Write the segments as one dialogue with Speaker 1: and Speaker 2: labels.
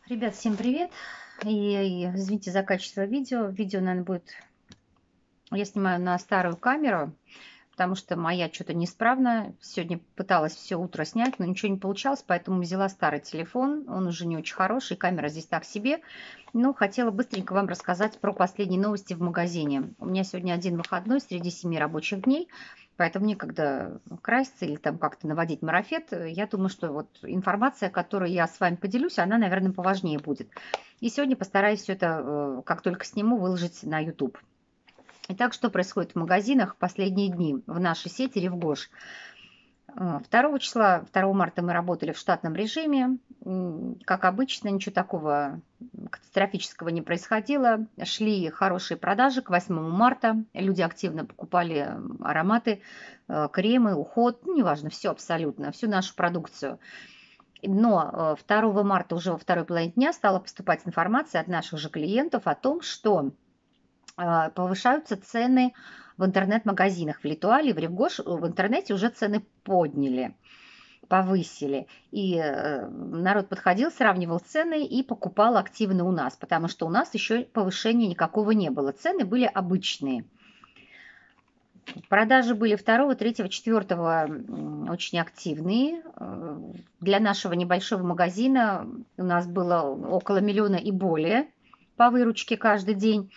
Speaker 1: Ребят, всем привет! Извините за качество видео. Видео, наверное, будет... Я снимаю на старую камеру, потому что моя что-то неисправна. Сегодня пыталась все утро снять, но ничего не получалось, поэтому взяла старый телефон. Он уже не очень хороший, камера здесь так себе. Но хотела быстренько вам рассказать про последние новости в магазине. У меня сегодня один выходной среди 7 рабочих дней, поэтому некогда краситься или там как-то наводить марафет. Я думаю, что вот информация, которую я с вами поделюсь, она, наверное, поважнее будет. И сегодня постараюсь все это, как только сниму, выложить на YouTube. Итак, что происходит в магазинах в последние дни в нашей сети Ревгош? 2 числа, 2 марта мы работали в штатном режиме. Как обычно, ничего такого катастрофического не происходило. Шли хорошие продажи к 8 марта. Люди активно покупали ароматы, кремы, уход, ну, неважно, все абсолютно, всю нашу продукцию. Но 2 марта уже во второй половине дня стала поступать информация от наших же клиентов о том, что повышаются цены в интернет-магазинах. В Литуале, в Ревгош в интернете уже цены подняли, повысили. И народ подходил, сравнивал цены и покупал активно у нас, потому что у нас еще повышения никакого не было. Цены были обычные. Продажи были 2, 3, 4 очень активные. Для нашего небольшого магазина у нас было около 1 миллиона и более по выручке каждый день.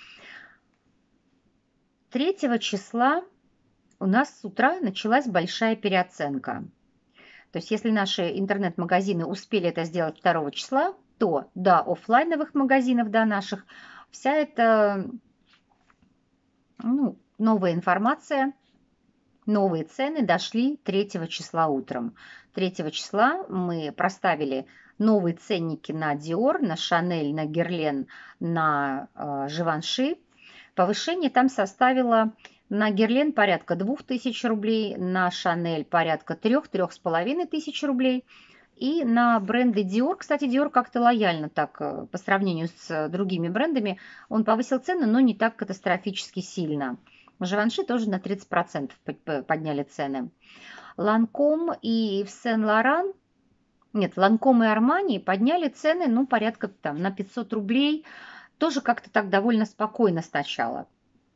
Speaker 1: 3 числа у нас с утра началась большая переоценка. То есть если наши интернет-магазины успели это сделать 2 числа, то до офлайновых магазинов, до наших, вся эта новая информация, новые цены дошли 3 числа утром. 3 числа мы проставили новые ценники на Dior, на Chanel, на Guerlain, на Givenchy. Повышение там составило на Guerlain порядка 2000 рублей, на Chanel порядка 3-3,5 тысяч рублей. И на бренды Dior, кстати, Dior как-то лояльно так по сравнению с другими брендами, он повысил цены, но не так катастрофически сильно. Givenchy тоже на 30% подняли цены. Lancome и Yves Saint Laurent, нет, Lancome и Armani подняли цены, ну, порядка там на 500 рублей, тоже как-то так довольно спокойно сначала.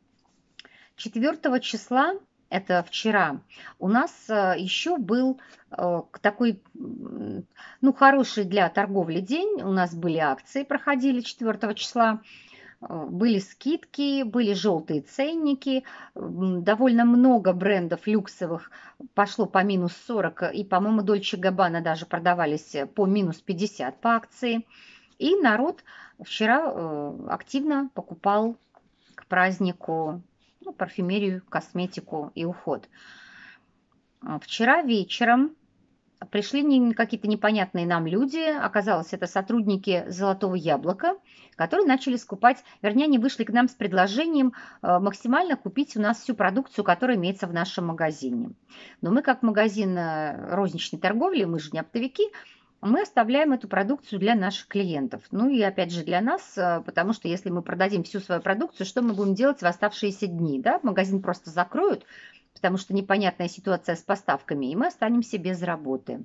Speaker 1: 4 числа, это вчера, у нас еще был такой, ну, хороший для торговли день. У нас были акции, проходили 4 числа. Были скидки, были желтые ценники, довольно много брендов люксовых пошло по минус 40, и, по-моему, Дольче Габбана даже продавались по минус 50 по акции. И народ вчера активно покупал к празднику, ну, парфюмерию, косметику и уход. Вчера вечером пришли какие-то непонятные нам люди, оказалось, это сотрудники «Золотого яблока», которые начали скупать, вернее, они вышли к нам с предложением максимально купить у нас всю продукцию, которая имеется в нашем магазине. Но мы, как магазин розничной торговли, мы же не оптовики, мы оставляем эту продукцию для наших клиентов. Ну и опять же для нас, потому что если мы продадим всю свою продукцию, что мы будем делать в оставшиеся дни? Да? Магазин просто закроют, потому что непонятная ситуация с поставками, и мы останемся без работы.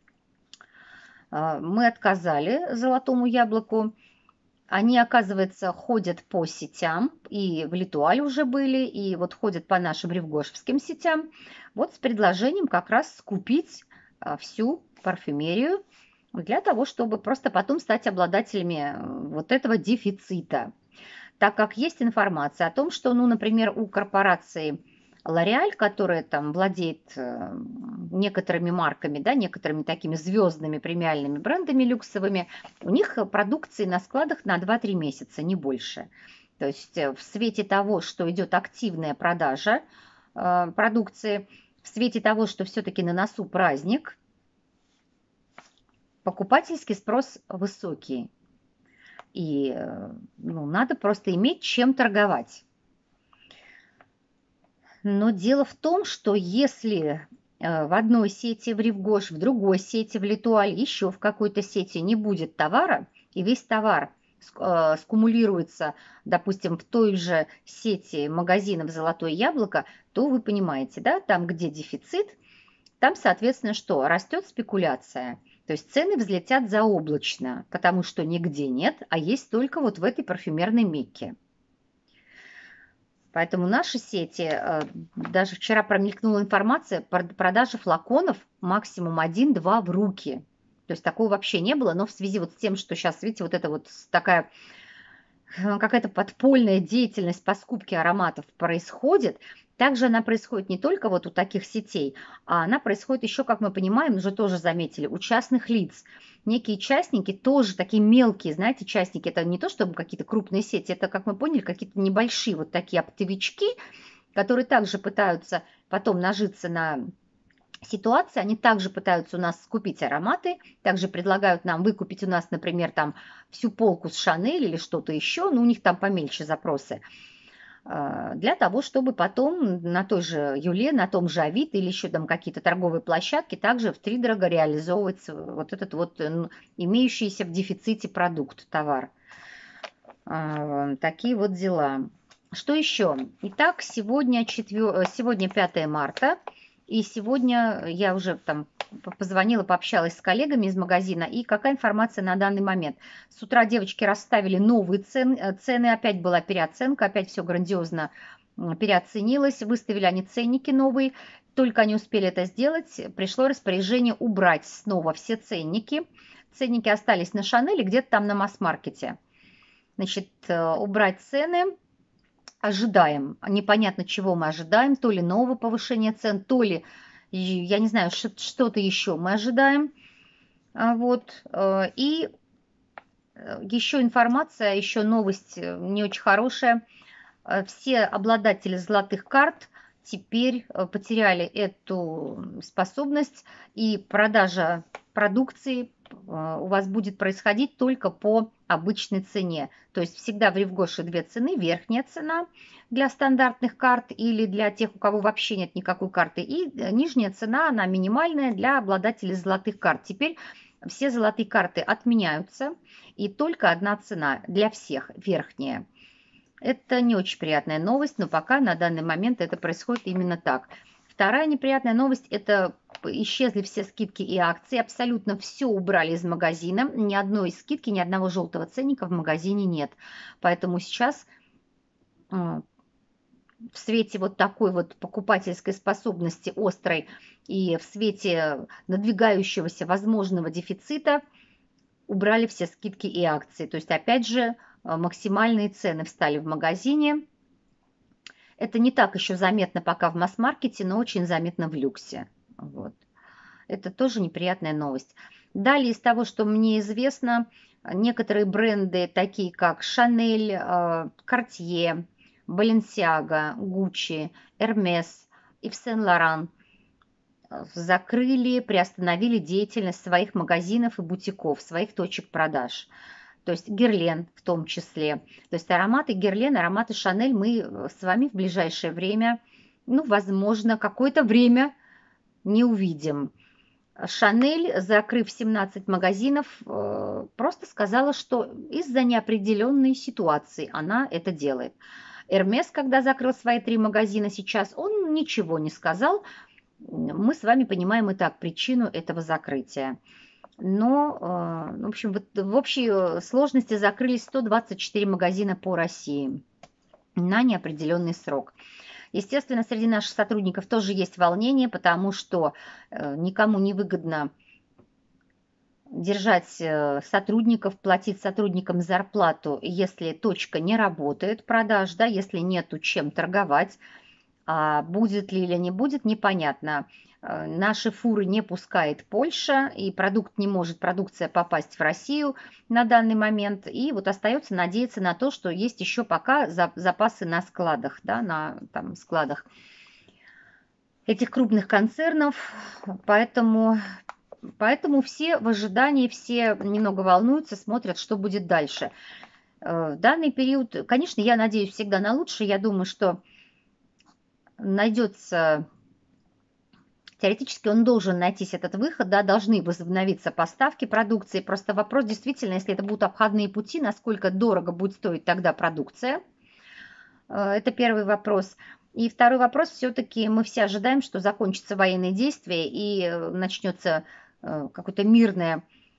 Speaker 1: Мы отказали «Золотому яблоку». Они, оказывается, ходят по сетям, и в Литуале уже были, и вот ходят по нашим ревгошевским сетям, вот с предложением как раз скупить всю парфюмерию для того, чтобы просто потом стать обладателями вот этого дефицита. Так как есть информация о том, что, ну, например, у корпорации L'Oréal, которая там владеет некоторыми марками, да, некоторыми такими звездными премиальными брендами люксовыми, у них продукции на складах на 2-3 месяца, не больше. То есть в свете того, что идет активная продажа продукции, в свете того, что все-таки на носу праздник, покупательский спрос высокий. И ну, надо просто иметь чем торговать. Но дело в том, что если в одной сети в Ревгош, в другой сети в Литуаль, еще в какой-то сети не будет товара, и весь товар скумулируется, допустим, в той же сети магазинов «Золотое яблоко», то вы понимаете, да, там, где дефицит, там, соответственно, что? Растет спекуляция. То есть цены взлетят заоблачно, потому что нигде нет, а есть только вот в этой парфюмерной Мекке. Поэтому наши сети, даже вчера промелькнула информация, продажи флаконов максимум 1-2 в руки. То есть такого вообще не было, но в связи вот с тем, что сейчас, видите, вот это вот такая какая-то подпольная деятельность по скупке ароматов происходит, также она происходит не только вот у таких сетей, а она происходит еще, как мы понимаем, уже тоже заметили, у частных лиц. Некие частники, тоже такие мелкие, знаете, частники, это не то, чтобы какие-то крупные сети, это, как мы поняли, какие-то небольшие вот такие оптовички, которые также пытаются потом нажиться на ситуации, они также пытаются у нас скупить ароматы, также предлагают нам выкупить у нас, например, там всю полку с Шанель или что-то еще, но у них там помельче запросы, для того, чтобы потом на той же Юле, на том же Авито или еще там какие-то торговые площадки также втридорога реализовывать вот этот вот имеющийся в дефиците продукт, товар. Такие вот дела. Что еще? Итак, сегодня 5 марта. И сегодня я уже там позвонила, пообщалась с коллегами из магазина. И какая информация на данный момент? С утра девочки расставили новые цены. Опять была переоценка, опять все грандиозно переоценилось. Выставили они ценники новые. Только они успели это сделать, пришло распоряжение убрать снова все ценники. Ценники остались на Шанель и где-то там на масс-маркете. Значит, убрать цены. Ожидаем. Непонятно, чего мы ожидаем. То ли нового повышения цен, то ли, я не знаю, что-то еще мы ожидаем. Вот. И еще информация, еще новость не очень хорошая. Все обладатели золотых карт теперь потеряли эту способность, и продажа продукции у вас будет происходить только по обычной цене. То есть всегда в Ревгоше две цены. Верхняя цена для стандартных карт или для тех, у кого вообще нет никакой карты. И нижняя цена, она минимальная для обладателей золотых карт. Теперь все золотые карты отменяются. И только одна цена для всех, верхняя. Это не очень приятная новость, но пока на данный момент это происходит именно так. Вторая неприятная новость – это исчезли все скидки и акции, абсолютно все убрали из магазина, ни одной скидки, ни одного желтого ценника в магазине нет. Поэтому сейчас в свете вот такой вот покупательской способности острой и в свете надвигающегося возможного дефицита убрали все скидки и акции. То есть опять же максимальные цены встали в магазине. Это не так еще заметно пока в масс-маркете, но очень заметно в люксе. Вот. Это тоже неприятная новость. Далее из того, что мне известно, некоторые бренды, такие как Chanel, Cartier, Balenciaga, Gucci, Hermes, Yves Saint Laurent закрыли, приостановили деятельность своих магазинов и бутиков, своих точек продаж. То есть Герлен в том числе. То есть ароматы Герлен, ароматы Шанель мы с вами в ближайшее время, ну, возможно, какое-то время не увидим. Шанель, закрыв 17 магазинов, просто сказала, что из-за неопределенной ситуации она это делает. Hermes, когда закрыл свои 3 магазина сейчас, он ничего не сказал. Мы с вами понимаем и так причину этого закрытия. Но, в общем, в общей сложности закрылись 124 магазина по России на неопределенный срок. Естественно, среди наших сотрудников тоже есть волнение, потому что никому не выгодно держать сотрудников, платить сотрудникам зарплату, если точка не работает, продаж, да, если нету чем торговать. А будет ли или не будет, непонятно. Наши фуры не пускает Польша, и продукция попасть в Россию на данный момент. И вот остается надеяться на то, что есть еще пока запасы на складах, да, на там, складах этих крупных концернов. Поэтому все в ожидании, все немного волнуются, смотрят, что будет дальше. В данный период, конечно, я надеюсь всегда на лучшее. Я думаю, что найдется, теоретически он должен найтись этот выход, да, должны возобновиться поставки продукции. Просто вопрос действительно, если это будут обходные пути, насколько дорого будет стоить тогда продукция. Это первый вопрос. И второй вопрос, все-таки мы все ожидаем, что закончатся военные действия и начнется какое-то мирное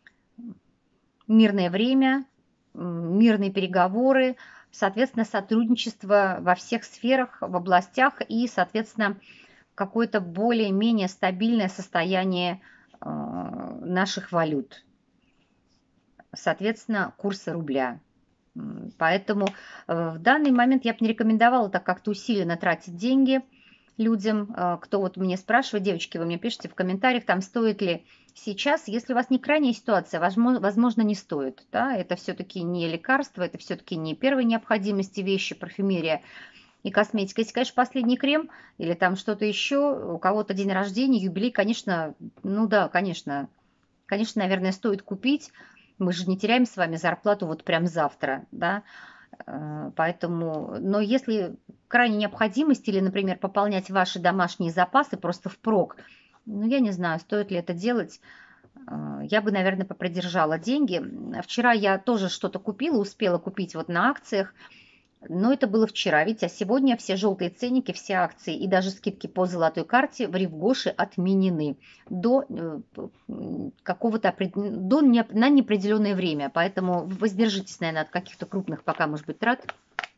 Speaker 1: время, мирные переговоры, соответственно, сотрудничество во всех сферах, в областях и, соответственно, какое-то более-менее стабильное состояние наших валют. Соответственно, курса рубля. Поэтому в данный момент я бы не рекомендовала так как-то усиленно тратить деньги людям. Кто вот мне спрашивает, девочки, вы мне пишите в комментариях, там стоит ли сейчас, если у вас не крайняя ситуация, возможно, не стоит. Да? Это все-таки не лекарство, это все-таки не первой необходимости вещи, парфюмерия и косметика. Если, конечно, последний крем или там что-то еще, у кого-то день рождения, юбилей, конечно, ну да, конечно, наверное, стоит купить. Мы же не теряем с вами зарплату вот прям завтра, да, поэтому, но если крайняя необходимость или, например, пополнять ваши домашние запасы просто впрок, ну, я не знаю, стоит ли это делать, я бы, наверное, попридержала деньги. Вчера я тоже что-то купила, успела купить вот на акциях, но это было вчера, видите, а сегодня все желтые ценники, все акции и даже скидки по золотой карте в Рив-Гоше отменены до какого-то на неопределенное время. Поэтому воздержитесь, наверное, от каких-то крупных пока, может быть, трат.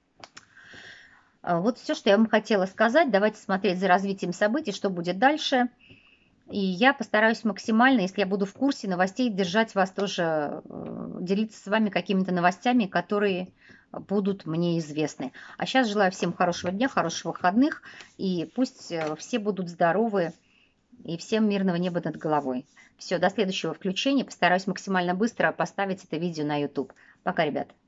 Speaker 1: Вот все, что я вам хотела сказать. Давайте смотреть за развитием событий, что будет дальше. И я постараюсь максимально, если я буду в курсе новостей, держать вас тоже, делиться с вами какими-то новостями, которые будут мне известны. А сейчас желаю всем хорошего дня, хороших выходных, и пусть все будут здоровы, и всем мирного неба над головой. Все, до следующего включения. Постараюсь максимально быстро поставить это видео на YouTube. Пока, ребят.